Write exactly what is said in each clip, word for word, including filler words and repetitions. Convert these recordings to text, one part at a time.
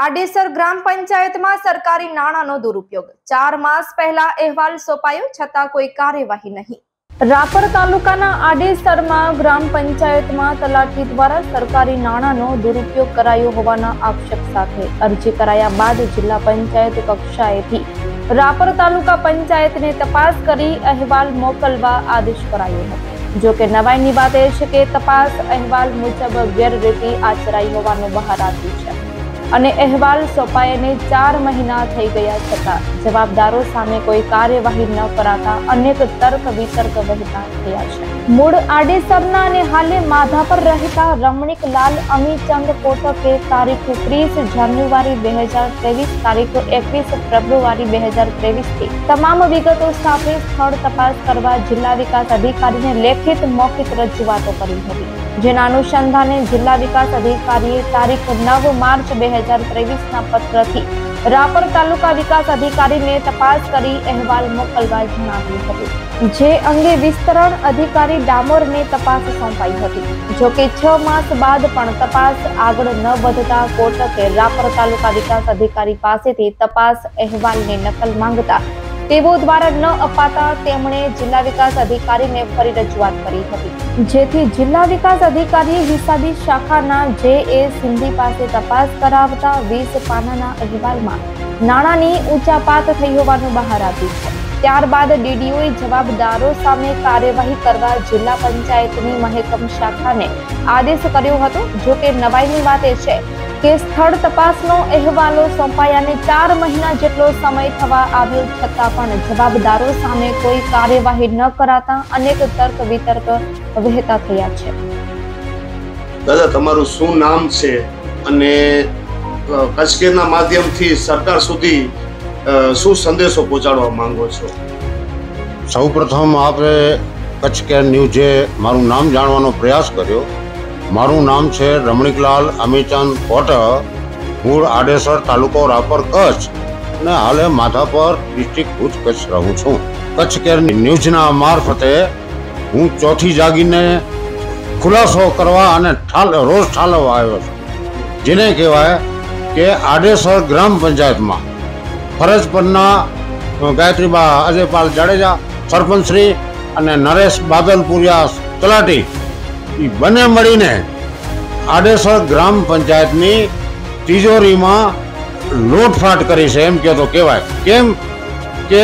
આડેસર ગ્રામ પંચાયતમાં સરકારી નાણાંનો દુરુપયોગ. ચાર માસ પહેલા અહેવાલ સોંપાયો છતાં કોઈ કાર્યવાહી નહીં. રાપર તાલુકાના આડેસરમાં ગ્રામ પંચાયતમાં તલાટી દ્વારા સરકારી નાણાંનો દુરુપયોગ કરાયો હોવાના આક્ષેપ સાથે અરજી કરાયા બાદ જિલ્લા પંચાયત કક્ષાએથી રાપર તાલુકા પંચાયતને તપાસ કરી અહેવાલ મોકલવા આદેશ કરાયો હતો. જો કે નવાઈની વાત એ છે કે તપાસ અહેવાલ મુજબ ગેરરીતિ આચરાઈ હોવાનું બહાર આવ્યું છે અને અહેવાલ સોંપાઈને ચાર મહિના થઈ ગયા છતાં જવાબદારો સામે કોઈ કાર્યવાહી ન કરાતા અનેક તર્ક વિતર્ક વહેતા થયા છે. મૂળ આડેસરના અને હાલે માધાપર રહેતા રમણીકલાલ અમીચંદ કોટકે તારીખ ત્રીસ જાન્યુઆરી બે હજાર ત્રેવીસ તારીખ એકવીસ ફેબ્રુઆરી બે હજાર ત્રેવીસ થી તમામ વિગતો સાથે સ્થળ તપાસ કરવા જિલ્લા વિકાસ અધિકારીને લેખિત મૌખિક રજૂઆતો કરી હતી. જેના અનુસંધાને જિલ્લા વિકાસ અધિકારીએ તારીખ નવ માર્ચ બે હજાર ત્રેવીસ ના પત્રથી રાપર તાલુકા વિકાસ અધિકારીને તપાસ કરી અહેવાલ મોકલવા જણાવ્યું હતું. જે અંગે વિસ્તરણ અધિકારી ડામોરને તપાસ સોંપાઈ હતી. જો કે છ માસ બાદ પણ તપાસ આગળ ન વધતા કોટકે રાપર તાલુકા વિકાસ અધિકારી પાસેથી તપાસ અહેવાલની નકલ માંગતા તેઓ દ્વારા ન અપાતા તેમણે જિલ્લા વિકાસ અધિકારીને ફરી રજૂઆત કરી હતી. જેથી જિલ્લા વિકાસ અધિકારીએ હિસાબી શાખાના જે એ સિંધી પાસે તપાસ કરાવતા વીસ પાનાના અહેવાલમાં નાણાંની ઊંચાપાત થઈ હોવાનું બહાર આવ્યું છે. ત્યારબાદ ડીડીઓએ જવાબદારો સામે કાર્યવાહી કરવા જિલ્લા પંચાયતની મહેકમ શાખાને આદેશ કર્યો હતો. જો કે નવાઈની વાત એ છે કે સ્થળ તપાસનો અહેવાલો સોંપાયાને ચાર મહિના જેટલો સમય થવા આવ્યો છતાં પણ જવાબદારો સામે કોઈ કાર્યવાહી ન કરાતા અનેક તર્ક વિતર્ક વહેતા થયા છે. દાદા, તમારું શું નામ છે અને કચકેરના માધ્યમથી સરકાર સુધી શું સંદેશો પહોંચાડવા માંગો છો? સૌપ્રથમ આપણે કચ્છ કેર ન્યૂઝે મારું નામ જાણવાનો પ્રયાસ કર્યો. મારું નામ છે રમણીકલાલ અમીચંદ કોટક, મૂળ આડેસર, તાલુકો રાપર, કચ્છ અને હાલે માધાપર ડિસ્ટ્રિક્ટ ભુજ કચ્છ રહું છું. કચ્છ કેર ન્યૂઝના મારફતે હું ચોથી જાગીને ખુલાસો કરવા અને ઠાલ રોજ ઠાલવવા આવ્યો છું. જેને કહેવાય કે આડેસર ગ્રામ પંચાયતમાં ફરજ પરના ગાયત્રીબા અજયપાલ જાડેજા સરપંચ શ્રી અને નરેશ બાદલપુરિયા તલાટી એ બંને મળીને આડેસર ગ્રામ પંચાયતની તિજોરીમાં લૂંટફાટ કરી છે એમ કહેતો કહેવાય. કેમ કે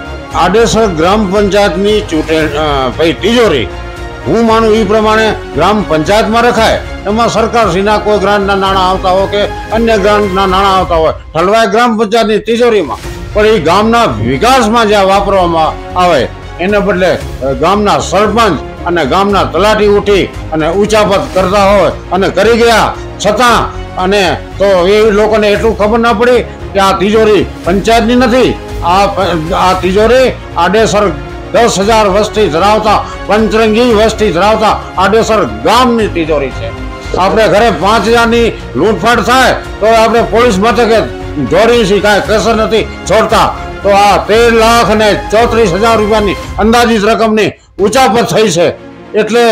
આડેસર ગ્રામ પંચાયતની ચૂંટણી તિજોરી હું માનું એ પ્રમાણે ગ્રામ પંચાયતમાં રખાય. એમાં સરકારશ્રીના કોઈ ગ્રાન્ટના નાણાં આવતા હોય કે અન્ય ગ્રાન્ટના નાણાં આવતા હોય ઠલવાય ગ્રામ પંચાયતની તિજોરીમાં, પણ એ ગામના વિકાસમાં જ્યાં વાપરવામાં આવે એને બદલે ગામના સરપંચ અને ગામના તલાટી ઉઠી અને ઊંચાપત કરતા હોય અને કરી ગયા છતાં અને તો એ લોકોને એટલું ખબર ના પડી કે આ તિજોરી પંચાયતની નથી, આ આ તિજોરી આડેસર દસ હજાર વસ્તી ધરાવતા પંચરંગી વસ્તી ધરાવતા આડેસર ગામની તિજોરી છે. આપણે ઘરે પાંચ હજારની લૂંટફાટ થાય તો આપણે પોલીસ મથકે દોડી કાંઈ કસર નથી છોડતા, તો આ તેર લાખ અને ચોત્રીસ હજાર રૂપિયાની અંદાજિત રકમની ઉચાપત થઈ છે. એટલે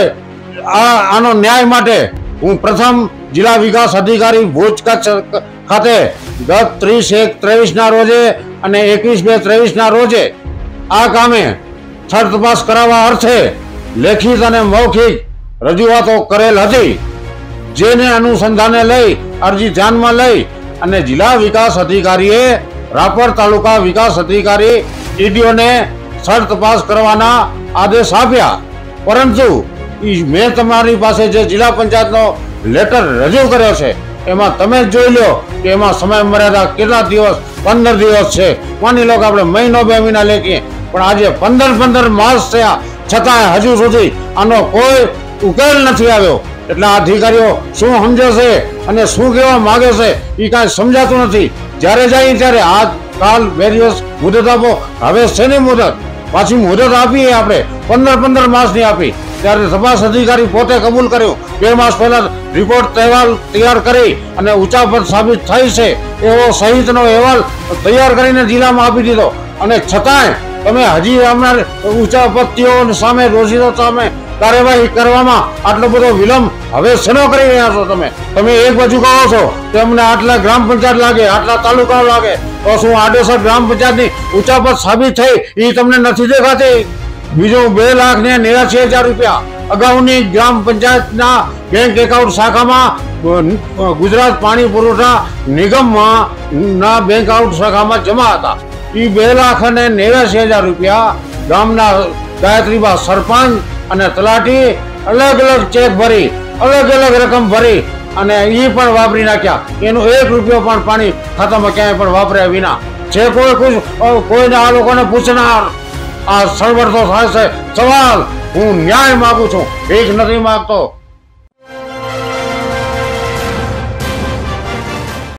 આ આનો ન્યાય માટે હું પ્રથમ જિલ્લા વિકાસ અધિકારી ભુજ કચ્છ ખાતે ગત ત્રીસ એક ત્રેવીસ ના રોજે અને એકવીસ બે ત્રેવીસ ના રોજે આ કામે સ્થળ તપાસ કરાવવા અર્થે લેખિત અને મૌખિક રજૂઆતો કરેલ હતી. જેને અનુસંધાને લઈ અરજી ધ્યાનમાં લઈ અને જિલ્લા વિકાસ અધિકારીએ રાપર તાલુકા વિકાસ અધિકારી ટીડીઓને સ્થળ તપાસ કરવાના આદેશ આપ્યા. પરંતુ મેં તમારી પાસે જે જિલ્લા પંચાયતનો લેટર રજૂ કર્યો છે એમાં તમે જ જોઈ લો કે એમાં સમય મર્યાદા કેટલા દિવસ, પંદર દિવસ છે. માની લો કે આપણે મહિનો બે મહિના લેખીએ, પણ આજે પંદર પંદર માસ થયા છતાં હજુ સુધી આનો કોઈ ઉકેલ નથી આવ્યો. એટલે આ અધિકારીઓ શું સમજે છે અને શું કહેવા માગે છે એ કાંઈ સમજાતું નથી. જ્યારે જાય ત્યારે આજ કાલ બે દિવસ મુદત આપો, હવે શેની મુદત? પાછી મુદત આપીએ આપણે પંદર પંદર માસની આપી. ત્યારે તપાસ અધિકારી પોતે કબૂલ કર્યું બે માસ પહેલા રિપોર્ટ અહેવાલ તૈયાર કરી અને ઉચાપત સાબિત થઈ છે એવો સહિતનો અહેવાલ તૈયાર કરીને જિલ્લામાં આપી દીધો, અને છતાંય તમે હજી અમારે ઉચાપતિઓ સામે રોજીદો સામે કાર્યવાહી કરવામાં આટલો બધો વિલંબ હવે શેનો કરી રહ્યા છો તમે? તમે એક બાજુ કહો છો કે અમને આટલા ગ્રામ પંચાયત લાગે, આટલા તાલુકાઓ લાગે, તો શું આડેસર ગ્રામ પંચાયતની ઉચાપત સાબિત થઈ એ તમને નથી દેખાતી? બીજું બે લાખ ને નેવ્યાસી હજાર રૂપિયા અગાઉની ગ્રામ પંચાયતના બેંક એકાઉન્ટ શાખામાં ગુજરાત પાણી પુરવઠા નિગમમાં ના બેંક એકાઉન્ટ શાખામાં જમા હતા. એ બે લાખ અને નેવ્યાસી હજાર રૂપિયા ગામના ગાયત્રીબા સરપંચ અને તલાટી અલગ અલગ ચેક ભરી અલગ અલગ રકમ ભરી અને એ પણ વાપરી નાખ્યા. એનો એક રૂપિયો પણ પાણી ખાતામાં ક્યાંય પણ વાપર્યા વિના જે કોઈ કોઈને આ લોકોને પૂછનાર આ સળવળ તો થાય છે. સવાલ હું ન્યાય માંગુ છું, ભીખ નથી માંગતો.